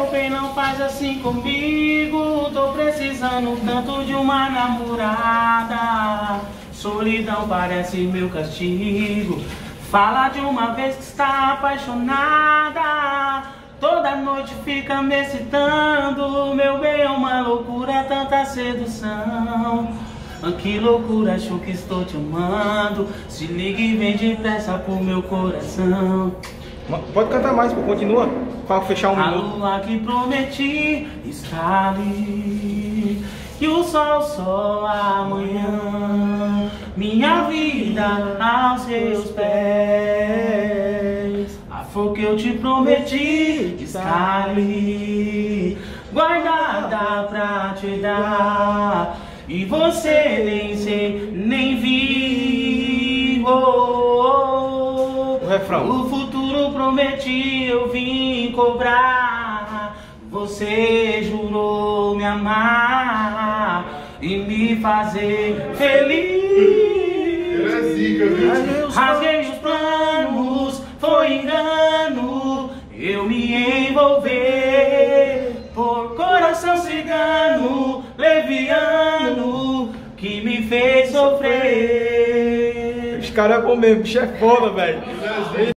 Bem, não faz assim comigo. Tô precisando tanto de uma namorada. Solidão parece meu castigo. Fala de uma vez que está apaixonada. Toda noite fica me excitando. Meu bem, é uma loucura, tanta sedução. Que loucura, acho que estou te amando. Se liga e vem depressa pro meu coração. Pode cantar mais, continua. Para fechar um minuto. A lua que prometi está ali. E o sol amanhã. Minha vida aos seus pés. A flor que eu te prometi está ali, guardada pra te dar. E você nem viu. O refrão. O futuro prometi, eu vim cobrar. Você jurou me amar e me fazer feliz. Rasguei os planos, foi engano. Eu me envolver por coração cigano, leviano, que me fez sofrer. Os caras é bom mesmo, bicho é foda, velho.